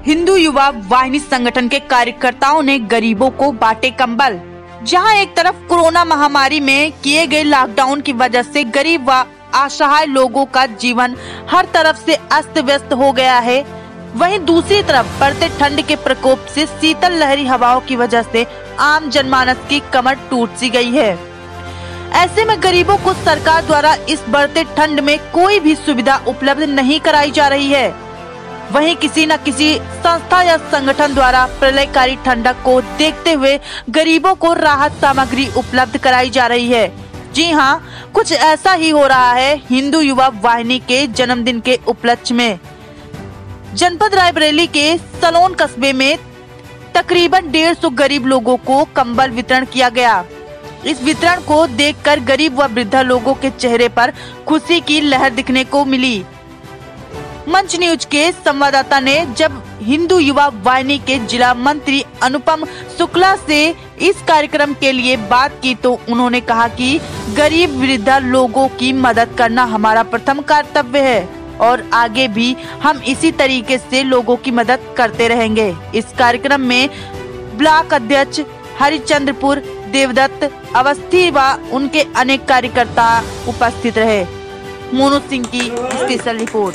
हिंदू युवा वाहिनी संगठन के कार्यकर्ताओं ने गरीबों को बांटे कंबल। जहां एक तरफ कोरोना महामारी में किए गए लॉकडाउन की वजह से गरीब व असहाय लोगों का जीवन हर तरफ से अस्त व्यस्त हो गया है, वहीं दूसरी तरफ बढ़ते ठंड के प्रकोप से शीतल लहरी हवाओं की वजह से आम जनमानस की कमर टूट सी गई है। ऐसे में गरीबों को सरकार द्वारा इस बढ़ते ठंड में कोई भी सुविधा उपलब्ध नहीं कराई जा रही है। वहीं किसी न किसी संस्था या संगठन द्वारा प्रलयकारी ठंडक को देखते हुए गरीबों को राहत सामग्री उपलब्ध कराई जा रही है। जी हां, कुछ ऐसा ही हो रहा है हिंदू युवा वाहिनी के जन्मदिन के उपलक्ष्य में। जनपद रायबरेली के सलोन कस्बे में तकरीबन 150 गरीब लोगों को कंबल वितरण किया गया। इस वितरण को देखकर गरीब व वृद्धा लोगों के चेहरे पर खुशी की लहर दिखने को मिली। मंच न्यूज के संवाददाता ने जब हिंदू युवा वाहिनी के जिला मंत्री अनुपम शुक्ला से इस कार्यक्रम के लिए बात की तो उन्होंने कहा कि गरीब वृद्धा लोगों की मदद करना हमारा प्रथम कर्तव्य है और आगे भी हम इसी तरीके से लोगों की मदद करते रहेंगे। इस कार्यक्रम में ब्लॉक अध्यक्ष हरिचंद्रपुर देवदत्त अवस्थी व उनके अनेक कार्यकर्ता उपस्थित रहे। मोनू सिंह की स्पेशल रिपोर्ट।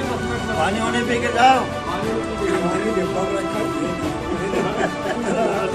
पानी वाने पे के जाओ।